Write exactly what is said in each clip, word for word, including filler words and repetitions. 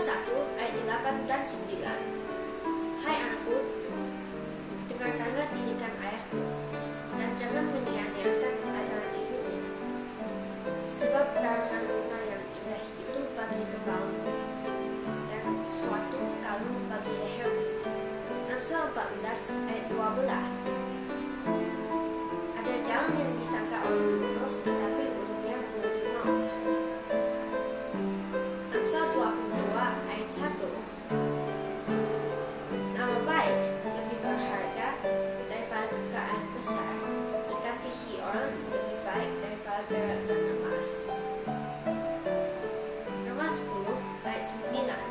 satu ayat delapan dan sembilan. Hai anakku, dengarkanlah didikan ayahmu, dan jangan menyia-nyiakan ajaran ibumu. Sebab karangan bunga yang indah itu bagi kepalamu, dan suatu kalung bagi lehermu. Amsal empat belas ayat dua belas. Ada jalan yang disangka orang lurus, tetapi ujungnya menuju maut. Amsal dua puluh dua ayat satu. Nama baik lebih berharga daripada kekayaan besar. Dikasihi orang lebih baik daripada perak dan emas. Roma sepuluh ayat sembilan.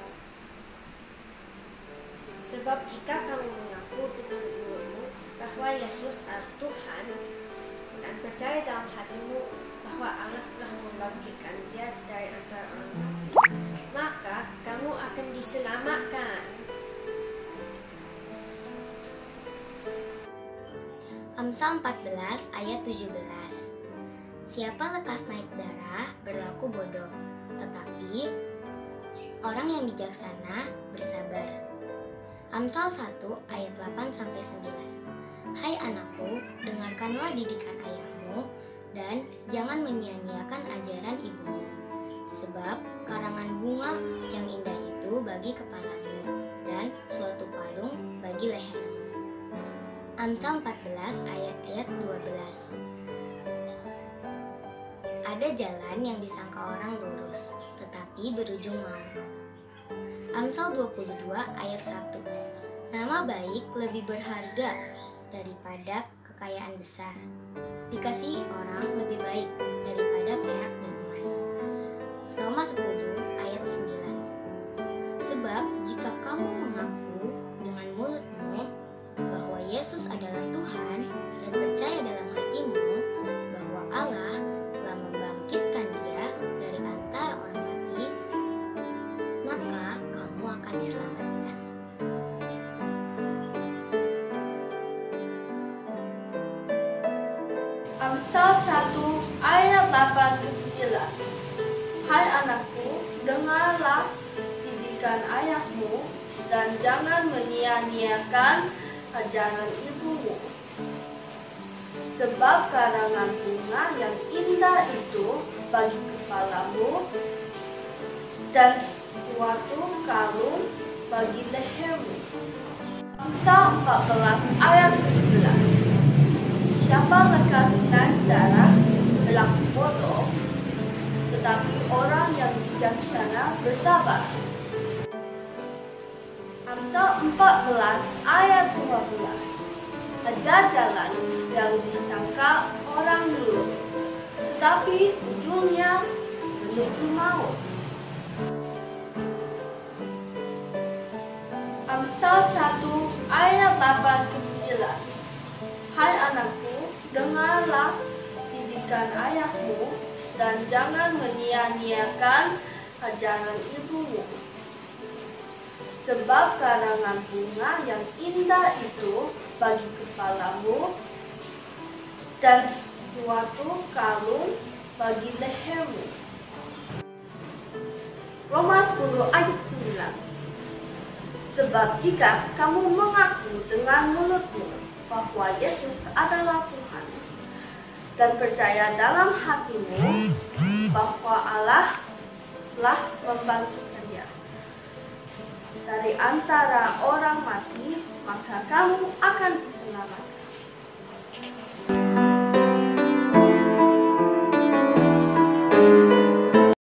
Sebab jika kamu mengaku dengan mulutmu bahwa Yesus adalah Tuhan dan percaya dalam hatimu bahwa Allah telah membangkitkan Dia dari antara orang mati, maka kamu akan diselamatkan. Amsal empat belas ayat tujuh belas. Siapa lekas naik darah berlaku bodoh, tetapi orang yang bijaksana bersabar. Amsal satu ayat delapan sampai sembilan. Hai anakku, dengarkanlah didikan ayahmu dan jangan menyia-nyiakan ajaran ibumu. Sebab karangan bunga yang indah itu bagi kepalamu dan suatu palung bagi lehermu. Amsal empat belas ayat-ayat dua belas. Ada jalan yang disangka orang lurus, tetapi berujung maut. Amsal dua puluh dua ayat satu. Nama baik lebih berharga daripada kekayaan besar. Dikasihi orang lebih baik daripada perak dan emas. Roma sepuluh ayat sembilan. Sebab jika kamu mengaku dengan mulutmu bahwa Yesus adalah Tuhan dan percaya dalam hatimu bahwa Allah telah membangkitkan Dia dari antara orang mati, maka kamu akan diselamatkan. Amsal satu ayat delapan ke sembilan. Hai anakku, dengarlah didikan ayahmu dan jangan menyia-nyiakan ajaran ibumu. Sebab karangan bunga yang indah itu bagi kepalamu dan suatu kalung bagi lehermu. Amsal empat belas ayat sebelas. Siapa lekas naik darah berlaku bodoh, tetapi orang yang bijaksana bersabar. Amsal empat belas ayat dua belas. Ada jalan yang disangka orang lurus, tetapi ujungnya menuju maut. Amsal satu ayat delapan ke sembilan. Hai anakku, dengarlah didikan ayahmu dan jangan menyia-nyiakan ajaran ibumu. Sebab karangan bunga yang indah itu bagi kepalamu dan suatu kalung bagi lehermu. Roma sepuluh ayat sembilan. Sebab jika kamu mengaku dengan mulutmu bahwa Yesus adalah Tuhan dan percaya dalam hatimu bahwa Allah telah membangkitkan Dia dari antara orang mati, maka kamu akan diselamatkan.